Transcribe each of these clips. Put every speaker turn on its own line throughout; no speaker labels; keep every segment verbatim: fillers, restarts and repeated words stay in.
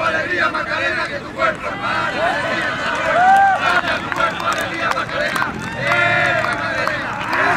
alegría, Macarena, que tu cuerpo es más alegría. Cambia tu cuerpo, alegría, Macarena. ¡Eh, Macarena!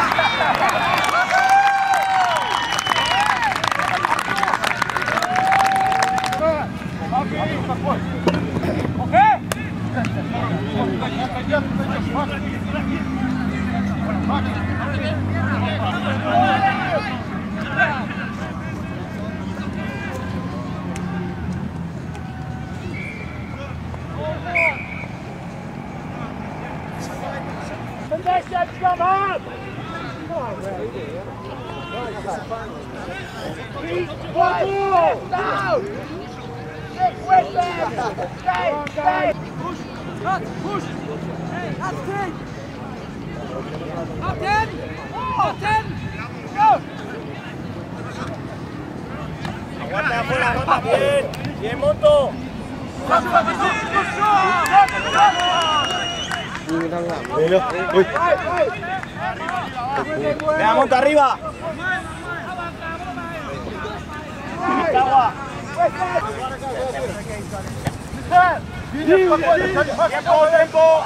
Aguanta afuera, aguanta bien. Bien, Monto. Venga, Monto arriba. Agua. Tiempo, tiempo.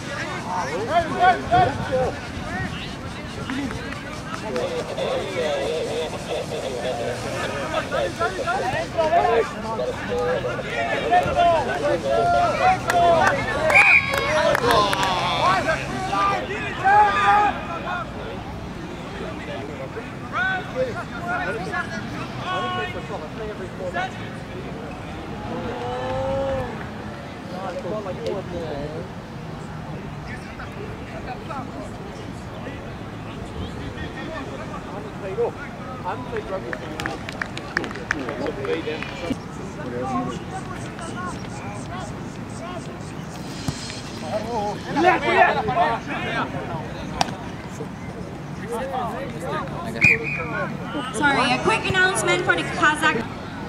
Sorry, a quick announcement for the Kazakh.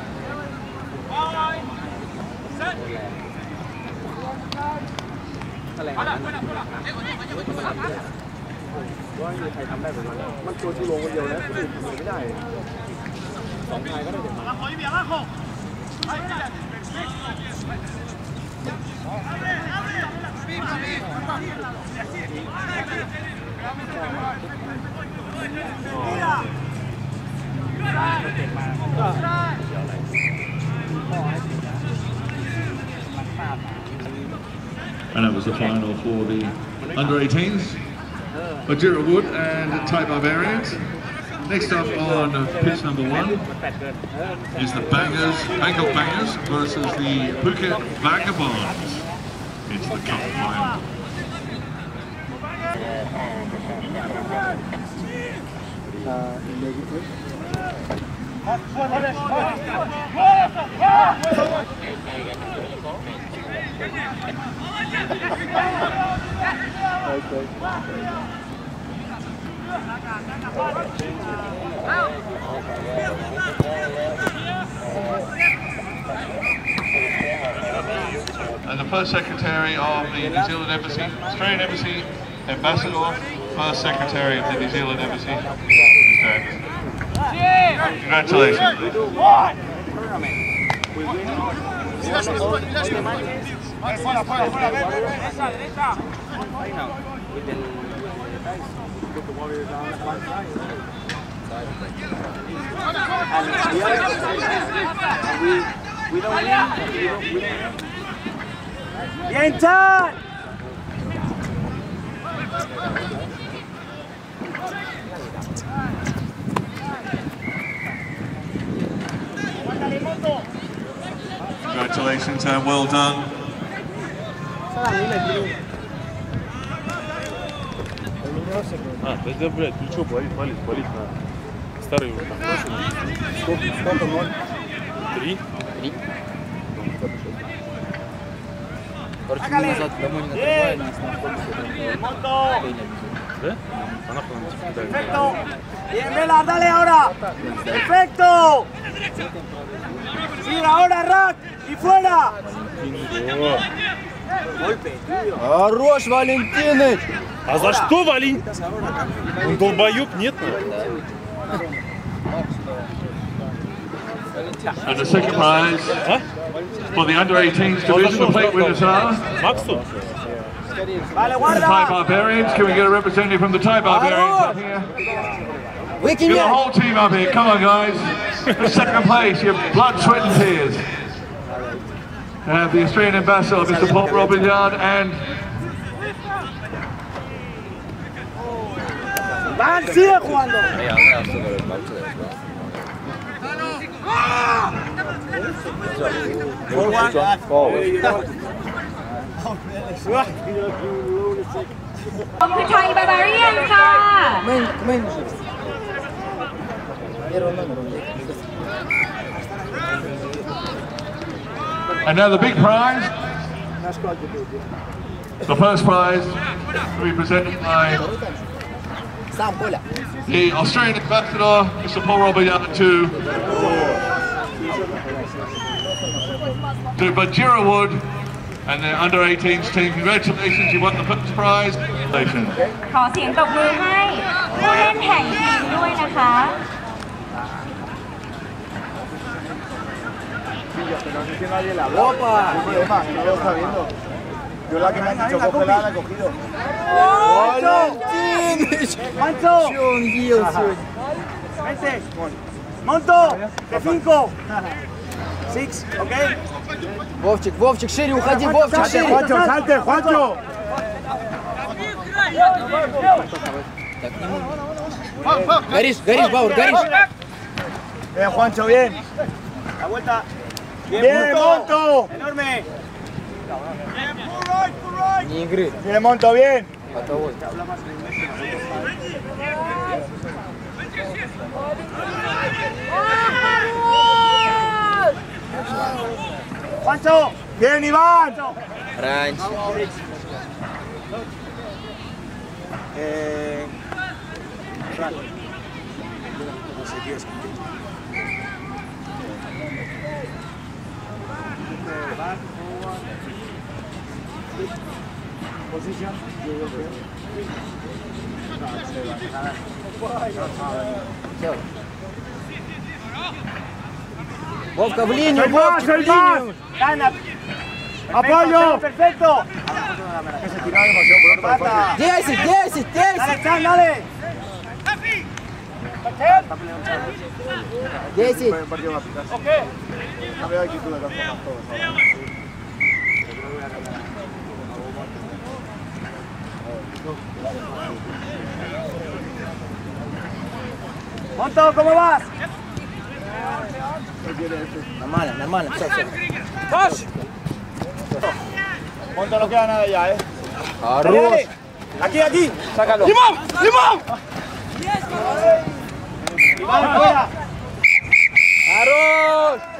And that was the final for the under eighteens, Adira Wood and Thai Barbarians. Next up on pitch number one is the Bangers, Bangkok Bangers versus the Phuket Vagabonds. It's the cup final. And the first secretary of the New Zealand Embassy, Australian Embassy, Ambassador, first secretary of the New Zealand Embassy, Mister Anderson. Congratulations.
Bien, Todd!
Congratulations and well done.
А, тогда, блядь, ну что, валить, валить, валить надо. Старый уже там. Сколько, сколько, ноль? Три? Три.
Короче, мы назад домой не накрываем, нас на автобусе.
Да? А нахуй нам типа кидают.
Perfecto. Bien, Vela, dale ahora. Perfecto. Sigue ahora, Rack. Y fuera. Golpe, tío.
Хорош, Валентиныч!
А за что, Валин? Он долбоёб, нет?
And the second prize for the under eighteens division, the plate winners are
Максу?
the Thai Barbarians. Can we get a representative from the Thai Barbarians up here? Get the whole team up here. Come on, guys. The second place, your blood, sweat and tears. And the Australian ambassador, Mister Paul Robillard, and
Van, sigue jugando.
คือไทยบาบาเรียนค่ะ
And now the big prize. The first prize will be presented by the Australian ambassador, Mister Paul Robillard, to, to Bajira Wood and the under eighteens team. Congratulations, you won the first prize. Congratulations.
ขอเสียงตบมือให้ผู้เล่นแข่งทีมด้วยนะคะ
Opa. Yo la que me han dicho cógela la he cogido. Mancho. Vente. Monto. De cinco. Six. ¿Ok?
Вовчик, Вовчик, шире уходи, Вовчик, шире.
Juancho, salte, Juancho.
Горишь, горишь, Баур, горишь.
Bien, Juancho, bien. La vuelta. Bien, Monto. Enorme.
Не игры.
Bien, Monto, bien.
Готовы.
Juancho. Bien, Iván.
Раньше.
Eh... No sé, tío, es que... Position.
Вовка, в линию, Вовчик, в линию.
Apoyo. Perfecto.
Десять, десять,
Dale,
десять.
Chan, dale.
Десять.
Monto, ¿cómo vas?
Нормально, нормально, все, все.
Monto, no queda nada ya, eh.
Хорош.
Aquí, aquí.
Sácalo.
¡Limón! ¡Limón! Iván, fuera.
Хорош.